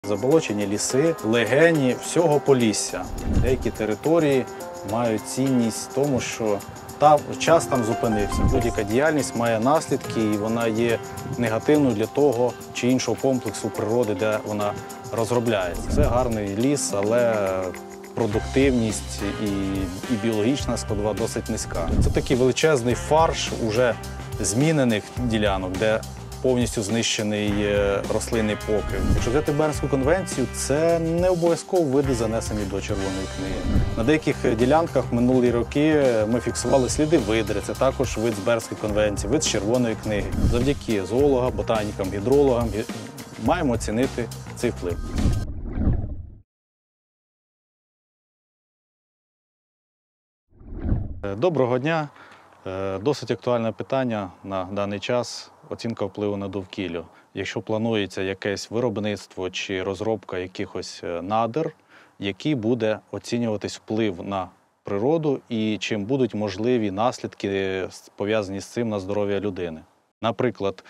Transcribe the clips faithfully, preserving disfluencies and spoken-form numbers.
Заболочені ліси, легені всього Полісся. Деякі території мають цінність в тому, що та, час там зупинився. Будь-яка діяльність має наслідки і вона є негативною для того чи іншого комплексу природи, де вона розробляється. Це гарний ліс, але продуктивність і, і біологічна складова досить низька. Це такий величезний фарш уже змінених ділянок, де повністю знищений рослинний покрив. Якщо взяти Бернську конвенцію, це не обов'язково види, занесені до Червоної книги. На деяких ділянках минулі роки ми фіксували сліди видри. Це також вид з Бернської конвенції, вид з Червоної книги. Завдяки зоологам, ботанікам, гідрологам маємо оцінити цей вплив. Доброго дня. Досить актуальне питання на даний час – оцінка впливу на довкілля. Якщо планується якесь виробництво чи розробка якихось надр, який буде оцінюватись вплив на природу і чим будуть можливі наслідки, пов'язані з цим на здоров'я людини. Наприклад,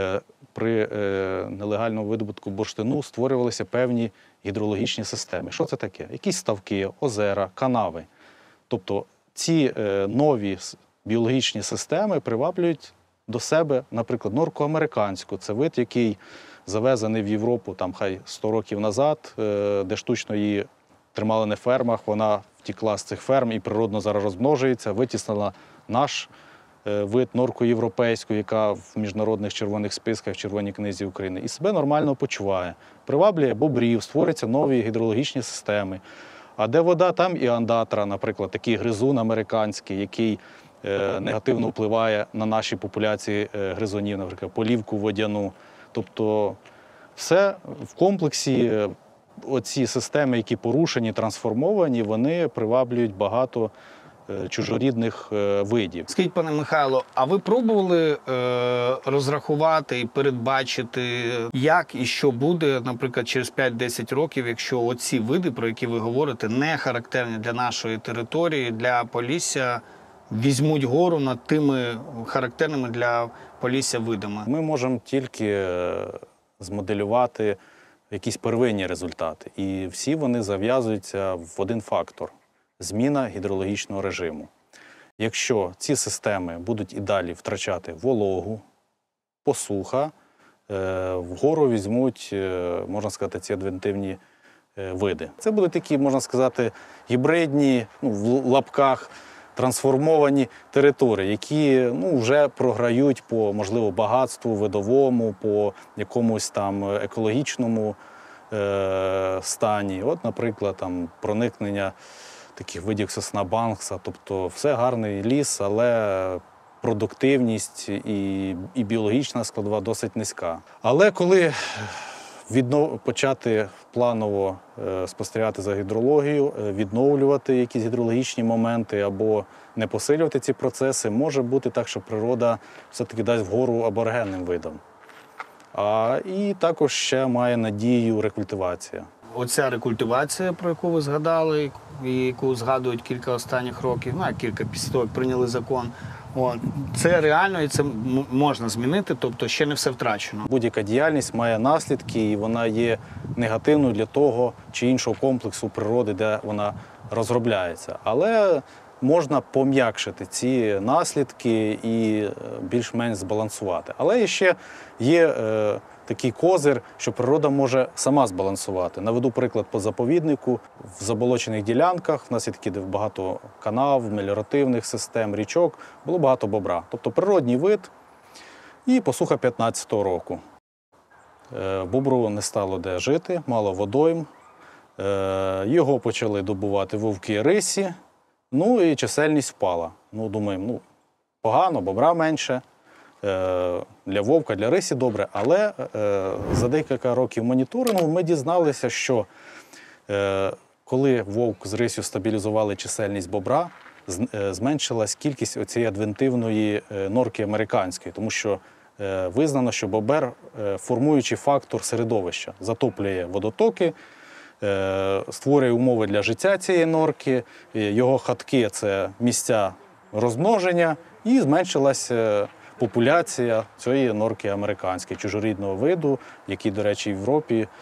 при нелегальному видобутку бурштину створювалися певні гідрологічні системи. Що це таке? Якісь ставки, озера, канави. Тобто ці нові біологічні системи приваблюють до себе, наприклад, норку американську. Це вид, який завезений в Європу там, хай сто років назад, де штучно її тримали на фермах, вона втікла з цих ферм і природно зараз розмножується, витіснила наш вид норку європейську, яка в міжнародних червоних списках в Червоній книзі України, і себе нормально почуває. Приваблює бобрів, створюються нові гідрологічні системи. А де вода, там і андатра, наприклад, такий гризун американський, який негативно впливає на наші популяції гризунів, наприклад, полівку водяну. Тобто все в комплексі, оці системи, які порушені, трансформовані, вони приваблюють багато чужорідних видів. Скажіть, пане Михайло, а ви пробували е, розрахувати і передбачити, як і що буде, наприклад, через п'ять-десять років, якщо оці види, про які ви говорите, не характерні для нашої території, для Полісся, візьмуть гору над тими характерними для Полісся видами? Ми можемо тільки змоделювати якісь первинні результати. І всі вони зав'язуються в один фактор – зміна гідрологічного режиму. Якщо ці системи будуть і далі втрачати вологу, посуха, вгору візьмуть, можна сказати, ці адвентивні види. Це будуть такі, можна сказати, гібридні, ну, в лапках, трансформовані території, які ну, вже програють по, можливо, багатству видовому, по якомусь там екологічному е, стані. От, наприклад, там, проникнення таких видів сосна Банкса. Тобто все гарний ліс, але продуктивність і, і біологічна складова досить низька. Але коли Віднов... почати планово е, спостерігати за гідрологією, е, відновлювати якісь гідрологічні моменти або не посилювати ці процеси, може бути так, що природа все-таки дасть вгору аборигенним видам. А, і також ще має надію рекультивація. Оця рекультивація, про яку ви згадали, і яку згадують кілька останніх років, ну, кілька після того, як прийняли закон, О, це реально і це можна змінити, тобто ще не все втрачено. Будь-яка діяльність має наслідки і вона є негативною для того чи іншого комплексу природи, де вона розробляється. Але можна пом'якшити ці наслідки і більш-менш збалансувати. Але ще є е, такий козир, що природа може сама збалансувати. Наведу приклад по заповіднику. В заболочених ділянках, в нас є такі багато канав, меліоративних систем, річок, було багато бобра. Тобто природній вид і посуха п'ятнадцятого року. Е, бобру не стало де жити, мало водойм. Е, його почали добувати вовки і рисі. Ну і чисельність впала. Ну, думаємо, ну, погано, бобра менше, е, для вовка, для рисі добре. Але е, за декілька років моніторингу ми дізналися, що е, коли вовк з рисю стабілізували чисельність бобра, з, е, зменшилась кількість оцієї адвентивної е, норки американської, тому що е, визнано, що бобер е, формуючий фактор середовища, затоплює водотоки, створює умови для життя цієї норки, його хатки – це місця розмноження, і зменшилася популяція цієї норки американської, чужорідного виду, який, до речі, в Європі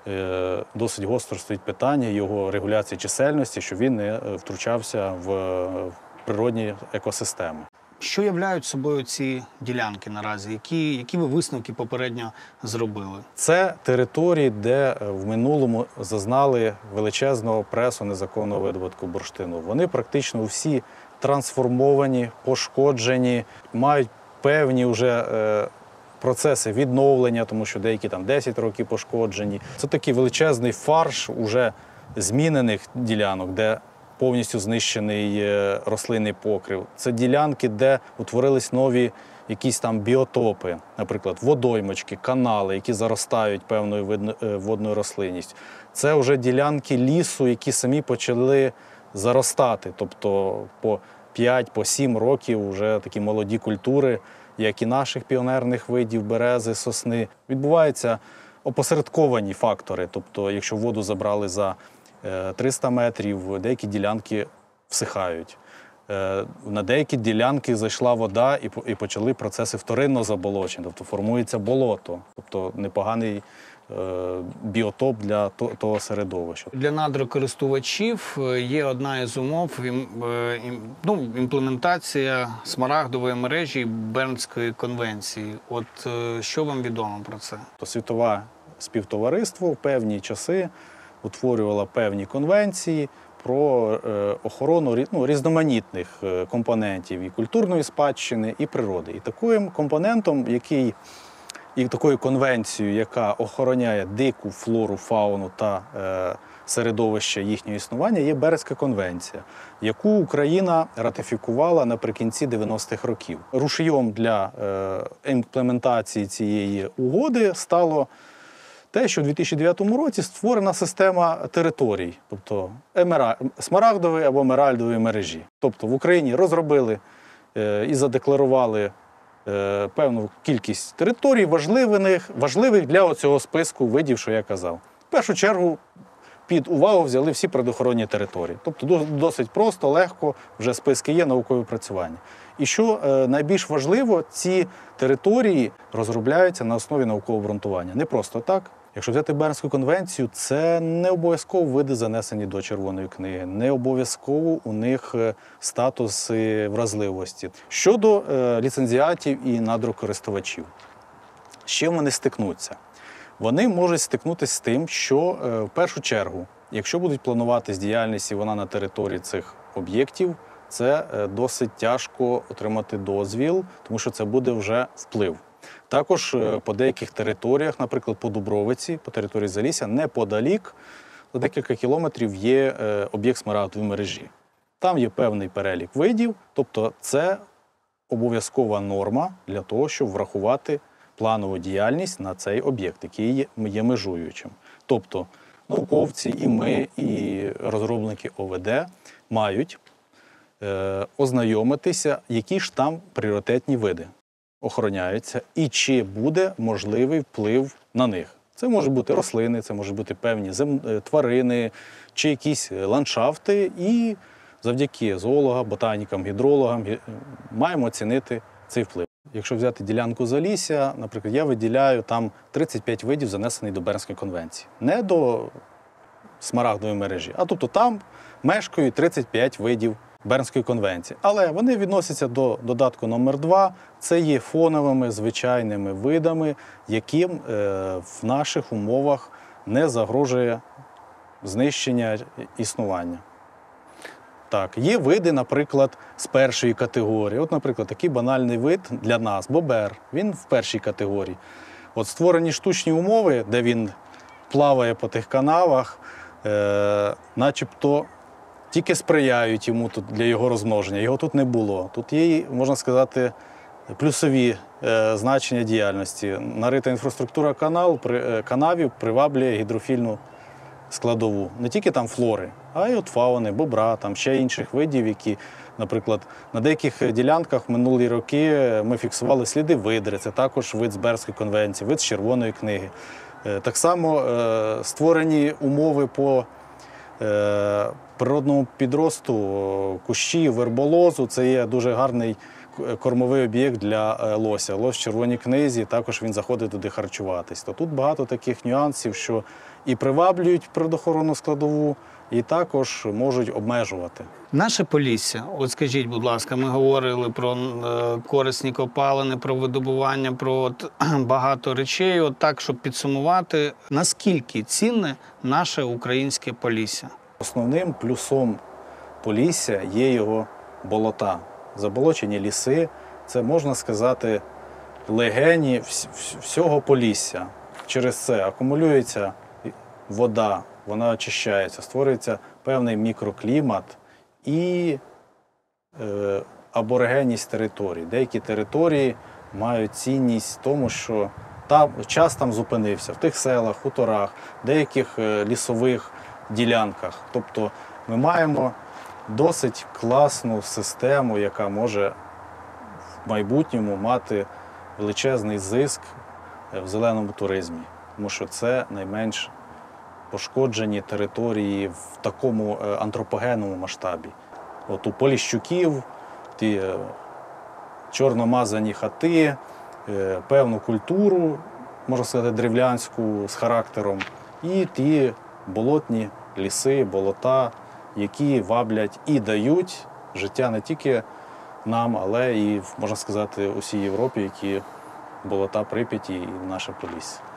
е, досить гостро стоїть питання його регуляції чисельності, щоб він не втручався в, в природні екосистеми. Що являють собою ці ділянки наразі? Які, які ви висновки попередньо зробили? Це території, де в минулому зазнали величезного пресу незаконного видобутку бурштину. Вони практично всі трансформовані, пошкоджені, мають певні вже е, процеси відновлення, тому що деякі там десять років пошкоджені. Це такий величезний фарш уже змінених ділянок, де повністю знищений е, рослинний покрив. Це ділянки, де утворились нові якісь там біотопи, наприклад, водоймочки, канали, які заростають певною видно, е, водною рослинністю. Це вже ділянки лісу, які самі почали заростати, тобто по п'ять, по сім років вже такі молоді культури, як і наших піонерних видів, берези, сосни. Відбуваються опосередковані фактори, тобто якщо воду забрали за триста метрів, деякі ділянки всихають. На деякі ділянки зайшла вода і почали процеси вторинного заболочення, тобто формується болото, тобто непоганий біотоп для того середовища. Для надрокористувачів є одна із умов ну, імплементація смарагдової мережі Бернської конвенції. От що вам відомо про це? Світове співтовариство в певні часи утворювало певні конвенції про охорону ну, різноманітних компонентів і культурної спадщини, і природи. І таким компонентом, який і такою конвенцією, яка охороняє дику флору, фауну та е, середовище їхнього існування, є Бернська конвенція, яку Україна ратифікувала наприкінці дев'яностих років. Рушієм для е, імплементації цієї угоди стало те, що в дві тисячі дев'ятому році створена система територій, тобто емера... смарагдової або емеральдової мережі. Тобто в Україні розробили е, і задекларували певну кількість територій, важливих, важливих для цього списку видів, що я казав. В першу чергу під увагу взяли всі природоохоронні території. Тобто досить просто, легко, вже списки є, наукові працювання. І що найбільш важливо, ці території розробляються на основі наукового обґрунтування. Не просто так. Якщо взяти Бернську конвенцію, це не обов'язково види занесені до Червоної книги, не обов'язково у них статус вразливості. Щодо е, ліцензіатів і надрокористувачів, з чим вони стикнуться? Вони можуть стикнутися з тим, що е, в першу чергу, якщо будуть плануватись діяльність і вона на території цих об'єктів, це е, досить тяжко отримати дозвіл, тому що це буде вже вплив. Також по деяких територіях, наприклад, по Дубровиці, по території Залісся, неподалік, за декілька кілометрів є об'єкт смарагдової мережі. Там є певний перелік видів, тобто це обов'язкова норма для того, щоб врахувати планову діяльність на цей об'єкт, який є межуючим. Тобто науковці, і ми, і розробники О В Д мають е, ознайомитися, які ж там пріоритетні види охороняються і чи буде можливий вплив на них. Це можуть бути рослини, це можуть бути певні зем... тварини чи якісь ландшафти. І завдяки зоологам, ботанікам, гідрологам маємо оцінити цей вплив. Якщо взяти ділянку Залісся, наприклад, я виділяю там тридцять п'ять видів, занесених до Бернської конвенції. Не до смарагдової мережі, а тобто там мешкають тридцять п'ять видів Бернської конвенції. Але вони відносяться до додатку номер два. Це є фоновими, звичайними видами, яким е, в наших умовах не загрожує знищення існування. Так, є види, наприклад, з першої категорії. От, наприклад, такий банальний вид для нас – бобер. Він в першій категорії. От створені штучні умови, де він плаває по тих канавах, е, начебто тільки сприяють йому тут для його розмноження. Його тут не було. Тут є, можна сказати, плюсові е, значення діяльності. Нарита інфраструктура канал, при, е, канавів приваблює гідрофільну складову. Не тільки там флори, а й от фауни, бобра, там ще інших видів, які, наприклад, на деяких ділянках в минулі роки ми фіксували сліди видри. Це також вид з Бернської конвенції, вид з Червоної книги. Е, так само е, створені умови по е, природному підросту кущів, верболозу. Це є дуже гарний кормовий об'єкт для е, лося. Лось в червоній книзі, також він заходить туди харчуватись. То тут багато таких нюансів, що і приваблюють природоохоронну складову, і також можуть обмежувати. Наше Полісся, от скажіть, будь ласка, ми говорили про е, корисні копалини, про видобування, про от, багато речей. От так, щоб підсумувати, наскільки цінне наше українське Полісся? Основним плюсом Полісся є його болота. Заболочені ліси – це, можна сказати, легені вс- вс- всього Полісся. Через це акумулюється вода, вона очищається, створюється певний мікроклімат і е, аборигенність територій. Деякі території мають цінність в тому, що там, час там зупинився, в тих селах, хуторах, деяких е, лісових ділянках. Тобто ми маємо досить класну систему, яка може в майбутньому мати величезний зиск в зеленому туризмі, тому що це найменш пошкоджені території в такому е, антропогенному масштабі. От у Поліщуків ті е, чорномазані хати, е, певну культуру, можна сказати, древлянську з характером, і ті болотні ліси, болота, які ваблять і дають життя не тільки нам, але і, можна сказати, усій Європі, які болота Прип'яті і наше Полісся.